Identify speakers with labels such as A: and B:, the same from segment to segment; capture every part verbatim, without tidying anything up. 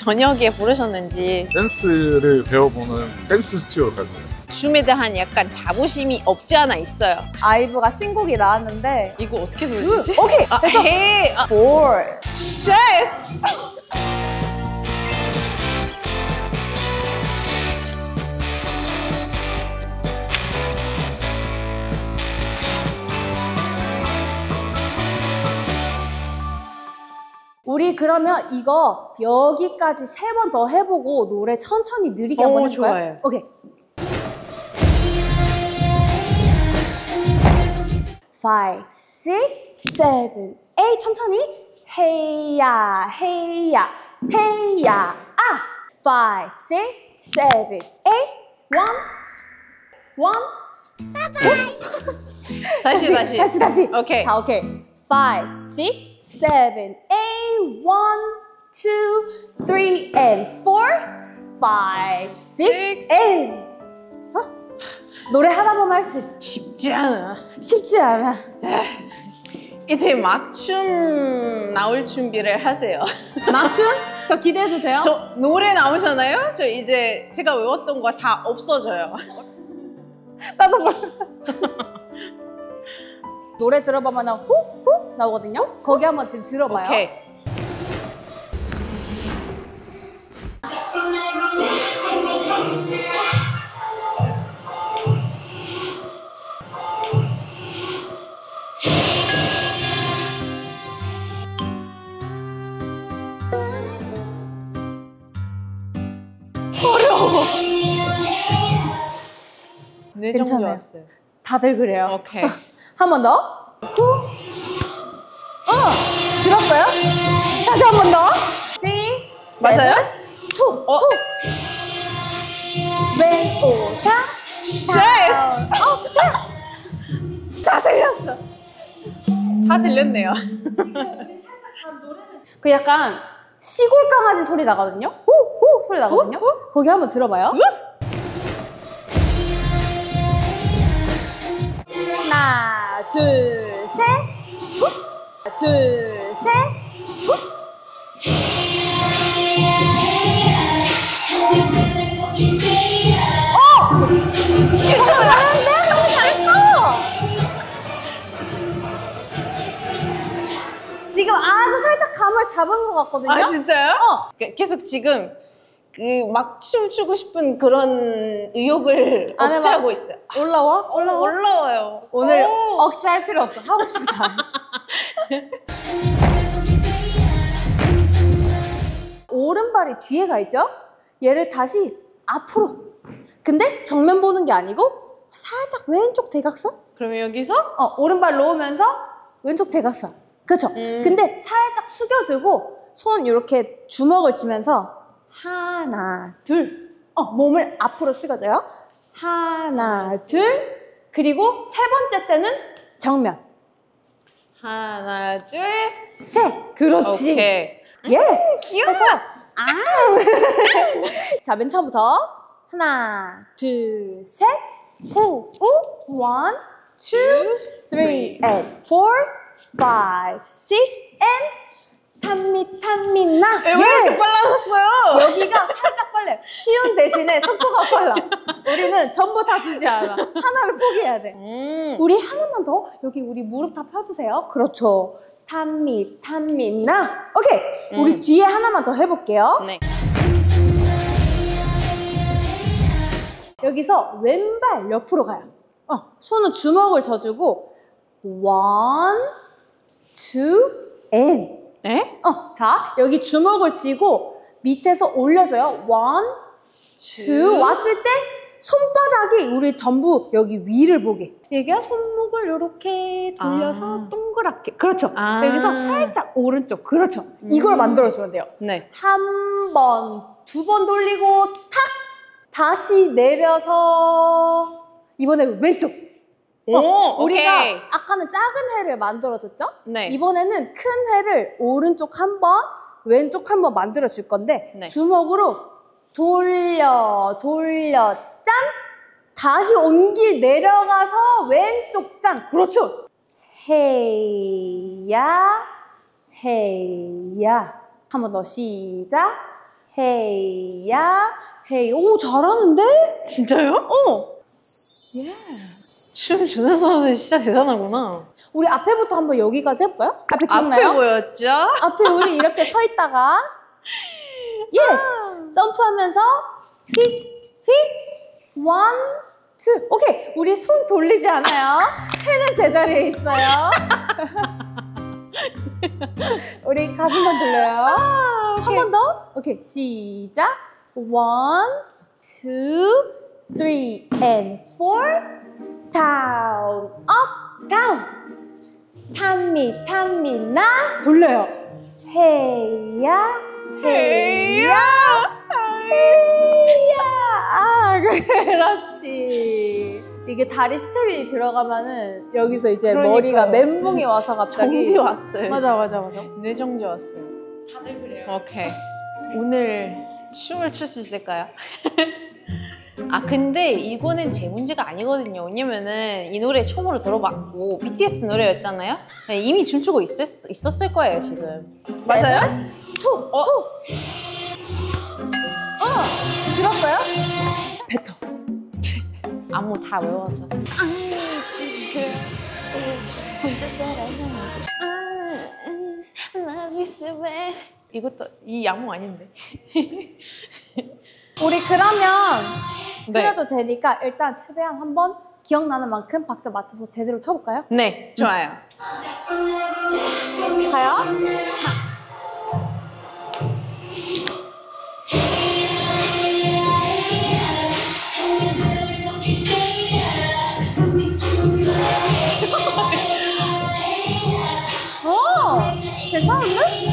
A: 저녁에 부르셨는지.
B: 댄스를 배워보는 댄스 스튜디오로 갈 거예요.
A: 춤에 대한 약간 자부심이 없지 않아 있어요.
C: 아이브가 신곡이 나왔는데
A: 이거 어떻게 부르지?
C: 오케이!
A: 아,
C: 됐어!
A: 헤이! 아,
C: 볼!
A: 쉣!
C: 우리 그러면 이거 여기까지 세 번 더 해보고 노래 천천히 느리게 한번
A: 오,
C: 해볼까요?
A: 좋아요.
C: 오케이. five, six, seven, eight 천천히 헤이야 헤이야 헤이야 아 five, six, seven, eight one, one
A: 다시, 다시.
C: 다시 다시
A: 오케이.
C: 자 오케이 five, six, seven, eight one, two, three and four five, six, eight 어? 노래 하나만 할 수 있어
A: 쉽지 않아.
C: 쉽지 않아
A: 이제 막춤 나올 준비를 하세요.
C: 맞춤? 저 기대해도 돼요?
A: 저 노래 나오잖아요? 저 이제 제가 외웠던 거 다 없어져요.
C: 나도 몰라 노래 들어보면 훅훅 나오거든요? 거기 한번 지금 들어봐요
A: 오케이. 어려워. 네, 정
C: 괜찮아요.
A: 좋았어요.
C: 다들 그래요
A: 오케이.
C: 한 번 더. 구. 어, 들었어요? 다시 한 번 더. six,
A: 맞아요?
C: 투,
A: 어?
C: 투. 왼오다. 다운, 업다. 다 들렸어.
A: 다 들렸네요.
C: 그 약간 시골 강아지 소리 나거든요? 호, 호 소리 나거든요?
A: 호, 호?
C: 거기 한번 들어봐요. 하나, 둘, 셋. 후. 하나, 둘, 셋. 후. 어! 잘하는데? 너무 잘했어! 지금 아주 살짝 감을 잡은 것 같거든요?
A: 아 진짜요?
C: 어.
A: 그- 계속 지금 그 막 춤추고 싶은 그런 의욕을
C: 안 해봐.
A: 억제하고 있어요.
C: 올라와? 올라와?
A: 올라와요.
C: 오늘
A: 오.
C: 억제할 필요 없어. 하고 싶다. 오른발이 뒤에 가 있죠? 얘를 다시 앞으로. 근데 정면 보는 게 아니고 살짝 왼쪽 대각선?
A: 그러면 여기서
C: 어, 오른발 놓으면서 왼쪽 대각선. 그렇죠?
A: 음.
C: 근데 살짝 숙여주고 손 이렇게 주먹을 쥐면서 하나, 둘. 어, 몸을 앞으로 숙여줘요. 하나, 둘. 그리고 세 번째 때는 정면.
A: 하나, 둘,
C: 셋. 그렇지.
A: 오케이.
C: 예스.
A: 귀여워.
C: 해서 아. 자, 맨 처음부터 하나, 둘, 셋. 우, 우. One, two, three, and four, five, six, and 탐미 탐미나.
A: 왜 이렇게 빨라졌어요?
C: 여기가 살짝 빨라요. 쉬운 대신에 속도가 빨라. 우리는 전부 다 주지 않아. 하나를 포기해야 돼.
A: 음.
C: 우리 하나만 더. 여기 우리 무릎 다 펴주세요. 그렇죠. 탐미 탐미나. 오케이. 우리
A: 음.
C: 뒤에 하나만 더 해볼게요.
A: 네.
C: 여기서 왼발 옆으로 가요. 어, 손은 주먹을 져주고 one, two, and.
A: 에?
C: 어, 자, 여기 주먹을 쥐고 밑에서 올려줘요. one, two. 왔을 때 손바닥이 우리 전부 여기 위를 보게. 이게 손목을 이렇게 돌려서
A: 아.
C: 동그랗게. 그렇죠.
A: 아.
C: 여기서 살짝 오른쪽. 그렇죠. 이걸
A: 음.
C: 만들어주면 돼요.
A: 네.
C: 한 번, 두 번 돌리고 탁! 다시 내려서 이번에 왼쪽.
A: 오,
C: 어, 우리가
A: 오케이.
C: 아까는 작은 해를 만들어줬죠?
A: 네.
C: 이번에는 큰 해를 오른쪽 한 번, 왼쪽 한 번 만들어 줄 건데
A: 네.
C: 주먹으로 돌려, 돌려, 짠! 다시 온 길 내려가서 왼쪽 짠! 그렇죠! 헤이야, 헤이야. 한 번 더 시작. 헤이야 헤이. 오 잘하는데?
A: 진짜요?
C: 어.
A: 예. 춤 주는 선수 진짜 대단하구나.
C: 우리 앞에부터 한번 여기까지 해볼까요? 앞에 기억나요?
A: 앞에 보였죠?
C: 앞에 우리 이렇게 서 있다가 예스! 점프하면서 휙! 휙! 원, 투. 오케이! 우리 손 돌리지 않아요. 해는 제자리에 있어요. 우리 가슴만 돌려요.
A: 아,
C: 한 번 더. 오케이, 시작. 원, 투, 쓰리, and four. down, up, down. 탐미, 탐미, 나. 돌려요. 헤이야, 헤이야, 헤이야. 아, 그렇지. 이게 다리 스텝이 들어가면은 여기서 이제
A: 그러니까요.
C: 머리가 멘붕이 와서 갑자기
A: 정지 왔어요.
C: 맞아, 맞아, 맞아.
A: 뇌정지 왔어요.
C: 다들 그래요.
A: 오케이. 오늘 춤을 출 수 있을까요? 아 근데 이거는 제 문제가 아니거든요. 왜냐면은 이 노래 처음으로 들어봤고 비티에스 노래였잖아요. 이미 춤추고 있었, 있었을 거예요 지금. 맞아요?
C: 투,
A: 어?
C: 투. 어, 들었어요? 뱉어.
A: 안무 다 외워서. 이것도 이 안무 아닌데.
C: 우리 그러면
A: 네.
C: 틀어도 되니까 일단 최대한 한번 기억나는 만큼 박자 맞춰서 제대로 쳐볼까요?
A: 네, 좋아요.
C: 가요? 오, 괜찮은데?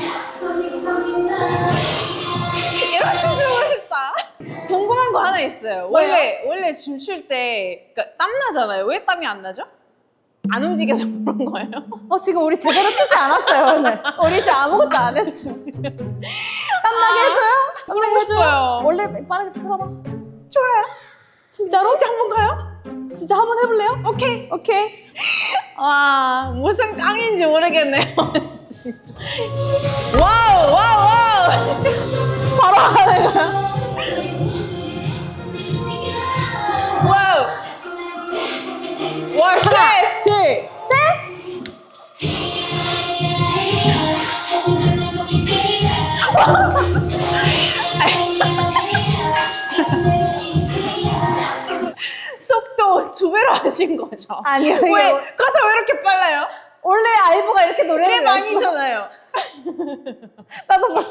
A: 이런 춤 추고 싶다. 궁금한 거 하나 있어요. 원래 원래 춤출 때 그러니까 땀 나잖아요. 왜 땀이 안 나죠? 안 움직여서 그런 거예요?
C: 어, 지금 우리 제대로 추지 않았어요, 오늘. 우리 지금 아무것도 안 했어. 땀나게 해줘요? 땀나게 해줘요?
A: 싶어요.
C: 원래 빠르게 틀어봐.
A: 좋아요.
C: 진짜로?
A: 진짜 한번 가요?
C: 진짜 한번 해볼래요?
A: 오케이.
C: 오케이.
A: 와 무슨 깡인지 모르겠네요. 진짜. 와우 와우 와우.
C: 바로 하는 거야?
A: 와우. 와 셋.
C: 하나, 둘, 셋!
A: 속도 두 배로 하신 거죠?
C: 아니요,
A: 왜?
C: 이거
A: 가사 왜 이렇게 빨라요?
C: 원래 아이브가 이렇게 노래를
A: 랩 아니잖아요.
C: 나도 몰라.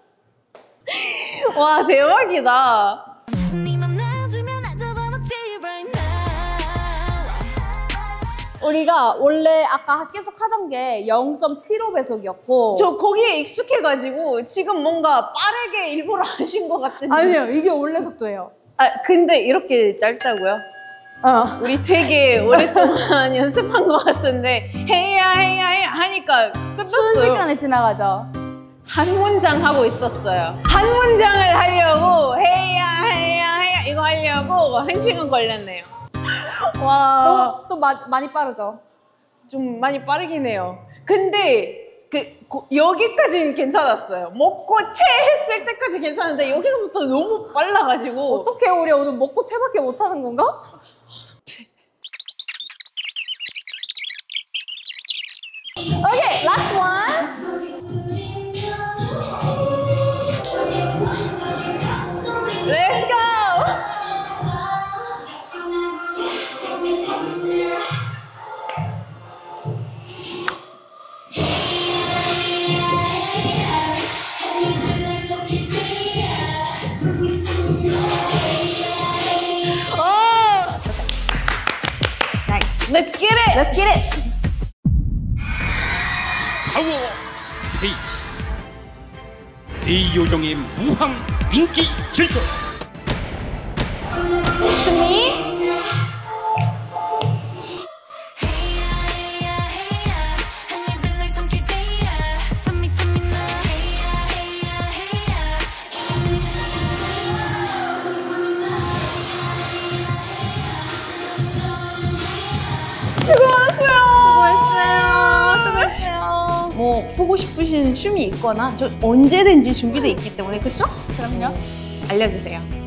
A: 와 대박이다.
C: 우리가 원래 아까 계속 하던 게 영 점 칠오 배속이었고
A: 저 거기에 익숙해가지고 지금 뭔가 빠르게 일부러 하신 것 같은데.
C: 아니요, 이게 원래 속도예요.
A: 아 근데 이렇게 짧다고요?
C: 어.
A: 우리 되게 오랫동안 연습한 것 같은데 헤이야 헤이야 헤이야 하니까 끝났어요.
C: 순식간에 지나가죠.
A: 한 문장 하고 있었어요. 한 문장을 하려고 헤이야 헤이야 헤이야 이거 하려고 한 시간 걸렸네요. 와,
C: 너무 또 마, 많이 빠르죠?
A: 좀 많이 빠르긴 해요. 근데 그 고, 여기까지는 괜찮았어요. 먹고 채 했을 때까지 괜찮은데 여기서부터 너무 빨라가지고
C: 어떻게 우리 오늘 먹고 퇴밖에 못하는 건가? 오케이, last one.
A: Let's go! Oh! Nice. Let's get it!
C: Let's get it.
D: 파워 스테이지 이요정의 무한 인기 질주
C: 준비. 수고했어요. 수고했어요. 수고했어요. 뭐 보고
A: 배우고 싶으신 춤이 있거나 저 언제든지 준비돼 있기 때문에 그쵸?
C: 그럼요.
A: 알려주세요.